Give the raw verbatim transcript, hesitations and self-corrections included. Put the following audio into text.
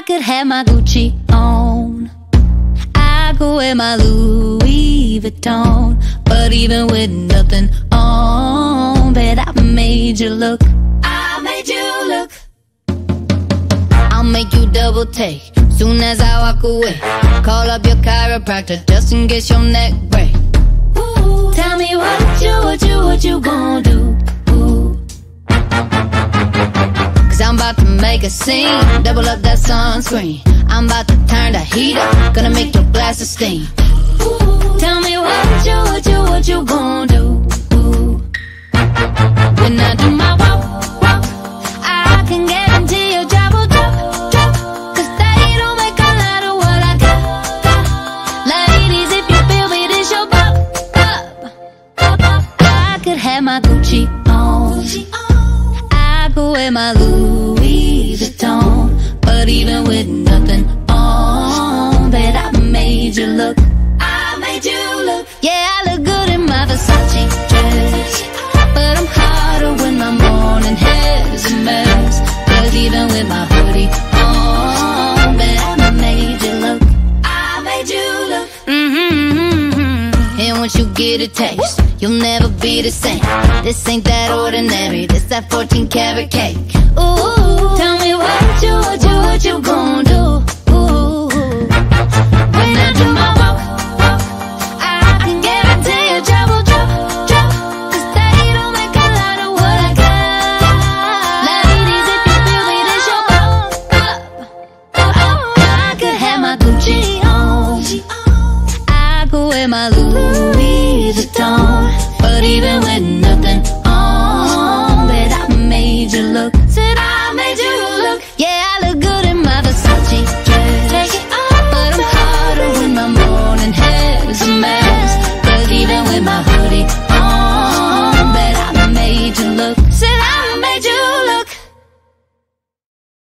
could have my Gucci on, I could wear my Louis Vuitton, but even with nothing on, bet I made you look. I made you look. I'll make you double take soon as I walk away. Call up your chiropractor just in case your neck break. Ooh, tell me what you, what you, what you gon' do? Ooh. Cause I'm about to make a scene, double up that sunscreen. I'm about to turn the heat up, gonna make your glasses steam. Ooh, tell me what you, what you, what you gon' do? Ooh. When I do my walk, walk, I can guarantee your job will drop, drop. Cause they don't make a lot of what I got, got. Ladies, if you feel me, this your bop, bop, bop. I could have my Gucci on, I could wear my Louis Vuitton, but even with nothing on, bet I made you look. I made you look. Yeah, I look good in my Versace dress, but I'm hotter when my morning hair's a mess. Cause even with my hoodie on, bet I made you look. I made you look. Mm-hmm. And once you get a taste, you'll never be the same. This ain't that ordinary, this that fourteen karat cake. Ooh, tell me what you, what you, what you gon' do? Ooh, when I do my walk, walk, I can guarantee your job will drop, drop. Cause they don't make a lot of what I got. Ladies, if you feel me, this your bop, bop, bop. I could have my Gucci on, I could wear my Louis Vuitton, but even with nothing on, bet I made you look. Said I made you look. Yeah, I look good in my Versace dress, take it off, but I'm hotter when my morning hair's a mess. Cause even with my hoodie on, bet I made you look. Said I made you look.